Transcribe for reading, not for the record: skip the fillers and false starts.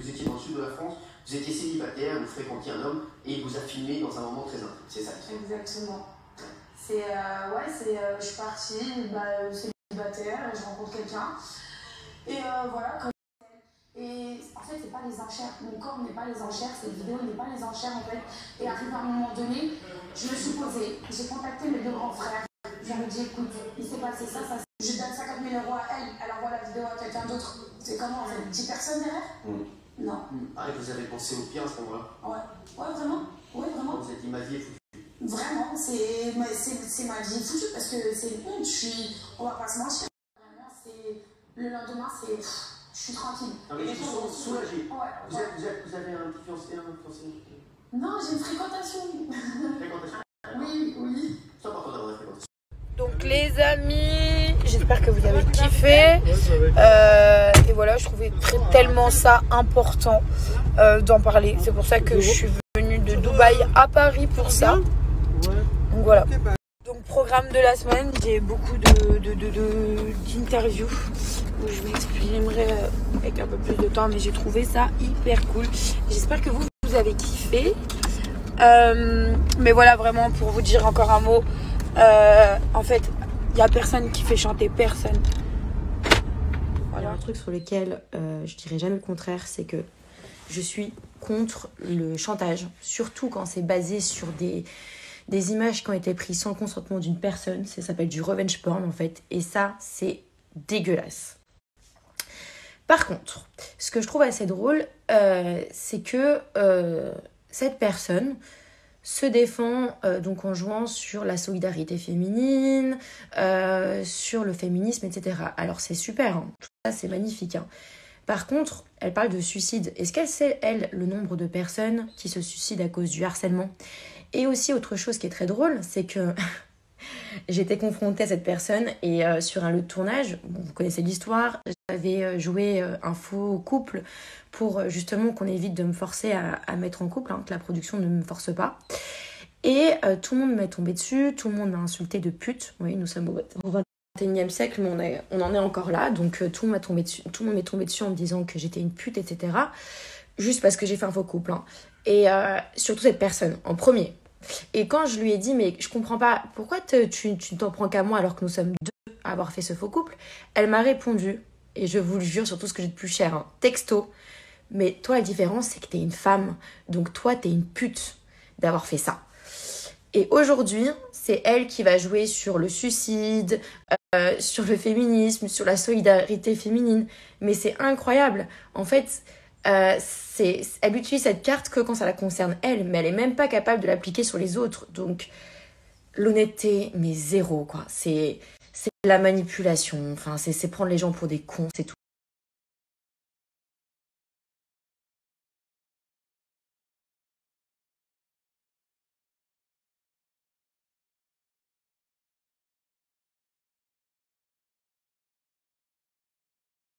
vous étiez dans le sud de la France, vous étiez célibataire, vous fréquentiez un homme et il vous a filmé dans un moment très intime. C'est ça. Exactement. C'est je suis partie, célibataire, je rencontre quelqu'un. Et voilà. Et en fait, c'est pas les enchères. Mon corps n'est pas les enchères, cette vidéo n'est pas les enchères en fait. Et arrivé à un moment donné, je me suis posée, j'ai contacté mes deux grands frères. Je leur ai dit, écoute, il s'est passé ça. Je donne 50 000 € à elle envoie la vidéo à quelqu'un d'autre. C'est comment, vous avez 10 personnes derrière? Non. Ah, et vous avez pensé au pire à ce moment-là? Ouais, vraiment. Ouais, vraiment. Vous êtes dit, ma vie est foutue. Vraiment, c'est ma vie foutue parce que c'est une honte. On va pas se mentir. Vraiment, le lendemain, je suis tranquille. Ah, mais ils sont soulagés. Ouais. Vous avez un petit fiancé, Non, j'ai une fréquentation. Fréquentation? Oui. C'est important d'avoir une fréquentation. Donc les amis, j'espère que vous avez kiffé. Et voilà, je trouvais tellement ça important d'en parler. C'est pour ça que je suis venue de Dubaï à Paris pour ça. Donc voilà. Donc programme de la semaine, j'ai beaucoup d'interviews où je vous exprimerai avec un peu plus de temps, mais j'ai trouvé ça hyper cool. J'espère que vous avez kiffé. Mais voilà, vraiment pour vous dire encore un mot, en fait, il n'y a personne qui fait chanter personne. Voilà. Un truc sur lequel je dirais jamais le contraire, c'est que je suis contre le chantage, surtout quand c'est basé sur des images qui ont été prises sans le consentement d'une personne. Ça s'appelle du revenge porn en fait, et ça c'est dégueulasse. Par contre, ce que je trouve assez drôle, c'est que cette personne se défend donc en jouant sur la solidarité féminine, sur le féminisme, etc. Alors c'est super, hein. Tout ça c'est magnifique. Hein. Par contre, elle parle de suicide. Est-ce qu'elle sait, elle, le nombre de personnes qui se suicident à cause du harcèlement? Et aussi, autre chose qui est très drôle, c'est que j'étais confrontée à cette personne et sur un lieu de tournage, bon, vous connaissez l'histoire, j'avais joué un faux couple pour justement qu'on évite de me forcer à mettre en couple, hein, que la production ne me force pas. Et tout le monde m'est tombé dessus, tout le monde m'a insulté de pute. Oui, nous sommes au 21e siècle, mais on en est encore là. Donc tout le monde m'est tombé dessus en me disant que j'étais une pute, etc. Juste parce que j'ai fait un faux couple. Hein. Et surtout cette personne, en premier. Et quand je lui ai dit, mais je comprends pas, pourquoi tu t'en prends qu'à moi alors que nous sommes deux à avoir fait ce faux couple? Elle m'a répondu, et je vous le jure sur tout ce que j'ai de plus cher, hein, texto, mais toi la différence c'est que t'es une femme, donc toi t'es une pute d'avoir fait ça. Et aujourd'hui, c'est elle qui va jouer sur le suicide, sur le féminisme, sur la solidarité féminine. Mais c'est incroyable. En fait, elle utilise cette carte que quand ça la concerne elle, mais elle est même pas capable de l'appliquer sur les autres. Donc, l'honnêteté, mais zéro, quoi. C'est de la manipulation. Enfin, c'est prendre les gens pour des cons, c'est tout.